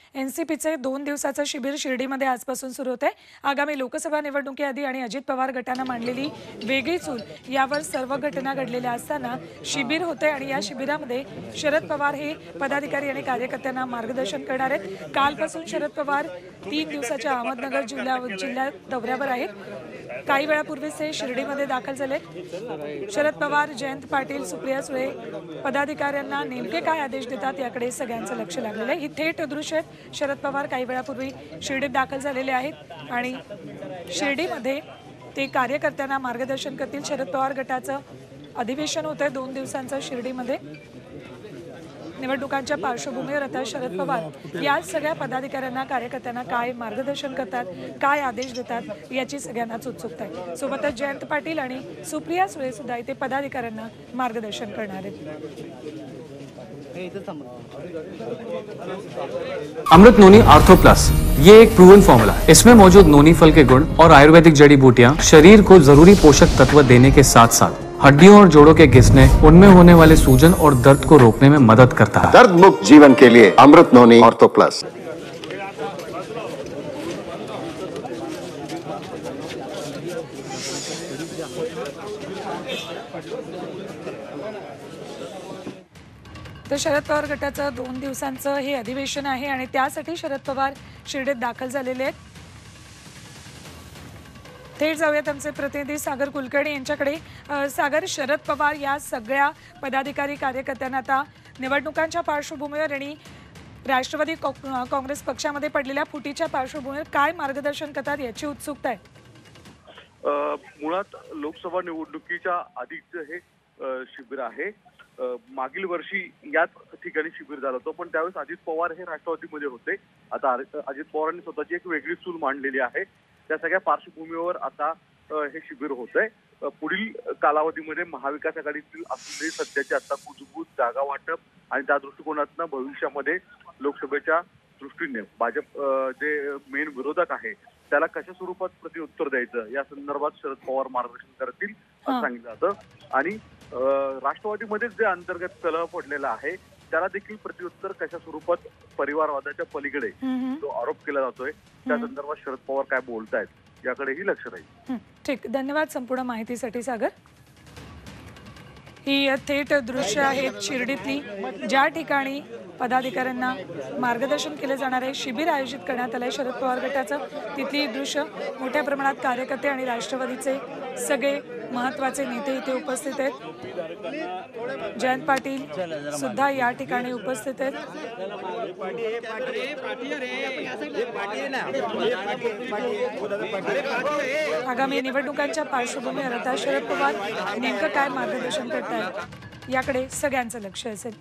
एनसीपीचे 2 दिवसाचं शिबिर शिर्डीमध्ये आजपासून सुरू होते। आगामी लोकसभा निवडणुकीआधी आणि अजित पवार गटानं मांडलेली वेगळी चूल यावर सर्व घटना घडलेल्या असताना शिबिर होते आणि या शिबिरामध्ये शरद पवार हे पदाधिकारी आणि कार्यकर्त्यांना मार्गदर्शन करणार आहेत। कालपासून शरद पवार 3 दिवसाच्या अहमदनगर जिल्हा दौऱ्यावर आहेत। काही वेळापूर्वीच ते शिर्डीमध्ये दाखल झाले। शरद पवार, जयंत पाटील, सुप्रिया सुळे पदाधिकाऱ्यांना नेमके काय आदेश देतात याकडे सगळ्यांचं लक्ष लागलेलं आहे। ही थेट दृश्य आहेत। शरद पवार काही वेळापूर्वी शिर्डीत दाखल झालेले आहेत आणि शिर्डीमध्ये ते कार्यकर्त्यांना मार्गदर्शन करतील। शरद पवार गटाचं अधिवेशन होतंय 2 दिवसांचं शिर्डीमध्ये। निवडणुकांच्या पार्श्वभूमीवर आता शरद पवार या सगळ्या पदाधिकाऱ्यांना कार्यकर्त्यांना काय मार्गदर्शन करतात, काय आदेश देतात याची सगळ्यांनाच उत्सुकता आहे। सोबतच जयंत पाटील आणि सुप्रिया सुळे सुद्धा इथे पदाधिकाऱ्यांना मार्गदर्शन करणार आहेत। अमृत नोनी आर्थो प्लस ये एक प्रूवन फॉर्मूला है। इसमें मौजूद नोनी फल के गुण और आयुर्वेदिक जड़ी बूटियां शरीर को जरूरी पोषक तत्व देने के साथ साथ हड्डियों और जोड़ों के घिसने, उनमें होने वाले सूजन और दर्द को रोकने में मदद करता है। दर्द मुक्त जीवन के लिए अमृत नोनी आर्थो प्लस। तर शरद पवार गटाचं 2 दिवसांचं हे अधिवेशन आहे आणि त्यासाठी शरद पवार शिर्डीत दाखल झालेले आहेत। थेट जाऊयात आमचे प्रतिनिधी सागर कुलकर्णी यांच्याकडे। सागर, शरद पवार या सगळ्या पदाधिकारी कार्यकर्त्यांना आता निवडणुकांच्या पार्श्वभूमीवर आणि राष्ट्रवादी काँग्रेस पक्षामध्ये पडलेल्या फुटीच्या पार्श्वभूमीवर काय मार्गदर्शन करतात याची उत्सुकता आहे। मुळात लोकसभा निवडणुकीच्या आधीचं हे शिबिर आहे। मागील वर्षी याच ठिकाणी शिबिर झालं होतं, पण त्यावेळेस अजित पवार हे राष्ट्रवादीमध्ये होते। आता अजित पवारांनी स्वतःची एक वेगळी चूल मांडलेली आहे। त्या सगळ्या पार्श्वभूमीवर आता हे शिबिर होतंय। पुढील कालावधीमध्ये महाविकास आघाडीतील असलेली सध्याची आता कुजबूज, जागा वाटप आणि त्या दृष्टिकोनातून भविष्यामध्ये लोकसभेच्या दृष्टीने भाजप जे मेन विरोधक आहे त्याला कशा स्वरूपात प्रत्युत्तर द्यायचं या संदर्भात शरद पवार मार्गदर्शन करतील असं सांगितलं जातं। आणि राष्ट्रवादीमध्ये जे अंतर्गत कलह पडलेला आहे त्याला देखील प्रत्युत्तर कशा स्वरूपात परिवारवादाच्या पलीकडे जो आरोप केला जातोय त्या संदर्भात शरद पवार काय बोलतायत याकडेही लक्ष राहील। ठीक, धन्यवाद संपूर्ण माहितीसाठी सागर। ही थेट दृश्य आहेत शिर्डीतली, ज्या ठिकाणी पदाधिकाऱ्यांना मार्गदर्शन केले जाणार आहे। शिबिर आयोजित करण्यात आलंय शरद पवार गटाचं। तिथली दृश्य, मोठ्या प्रमाणात कार्यकर्ते आणि राष्ट्रवादीचे सगळे महत्त्वाचे नेते इथे उपस्थित आहेत। जयंत पाटील सुद्धा या ठिकाणी उपस्थित आहेत। आगामी निवडणुकांच्या पार्श्वभूमीवर आता शरद पवार नेमकं काय मार्गदर्शन करतायत याकडे सगळ्यांचं लक्ष असेल।